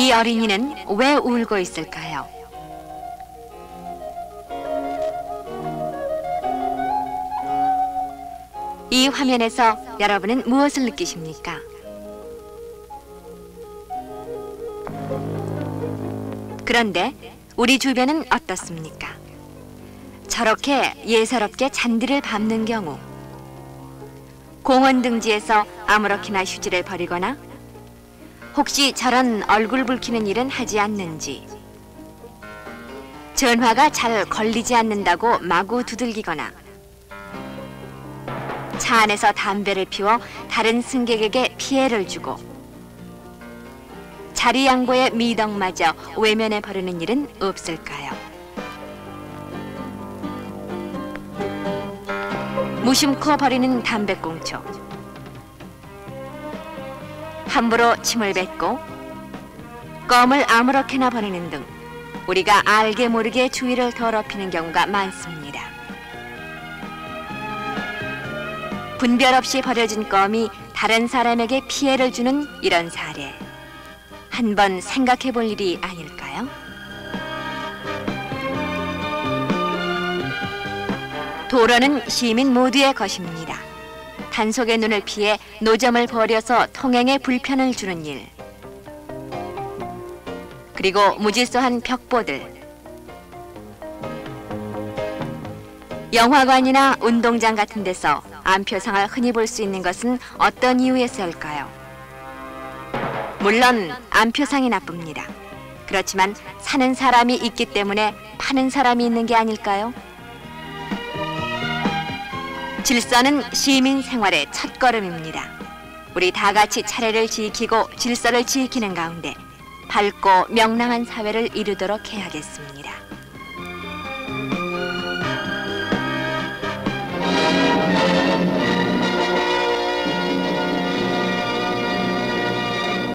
이 어린이는 왜 울고 있을까요? 이 화면에서 여러분은 무엇을 느끼십니까? 그런데 우리 주변은 어떻습니까? 저렇게 예사롭게 잔디를 밟는 경우, 공원 등지에서 아무렇게나 휴지를 버리거나 혹시 저런 얼굴 붉히는 일은 하지 않는지, 전화가 잘 걸리지 않는다고 마구 두들기거나 차 안에서 담배를 피워 다른 승객에게 피해를 주고 자리 양보의 미덕마저 외면해 버리는 일은 없을까요? 무심코 버리는 담배꽁초, 함부로 침을 뱉고 껌을 아무렇게나 버리는 등 우리가 알게 모르게 주위를 더럽히는 경우가 많습니다. 분별 없이 버려진 껌이 다른 사람에게 피해를 주는 이런 사례, 한번 생각해 볼 일이 아닐까요? 도로는 시민 모두의 것입니다. 단속의 눈을 피해 노점을 버려서 통행에 불편을 주는 일, 그리고 무질서한 벽보들, 영화관이나 운동장 같은 데서 암표상을 흔히 볼 수 있는 것은 어떤 이유에서일까요? 물론 암표상이 나쁩니다. 그렇지만 사는 사람이 있기 때문에 파는 사람이 있는 게 아닐까요? 질서는 시민 생활의 첫걸음입니다. 우리 다 같이 차례를 지키고 질서를 지키는 가운데 밝고 명랑한 사회를 이루도록 해야겠습니다.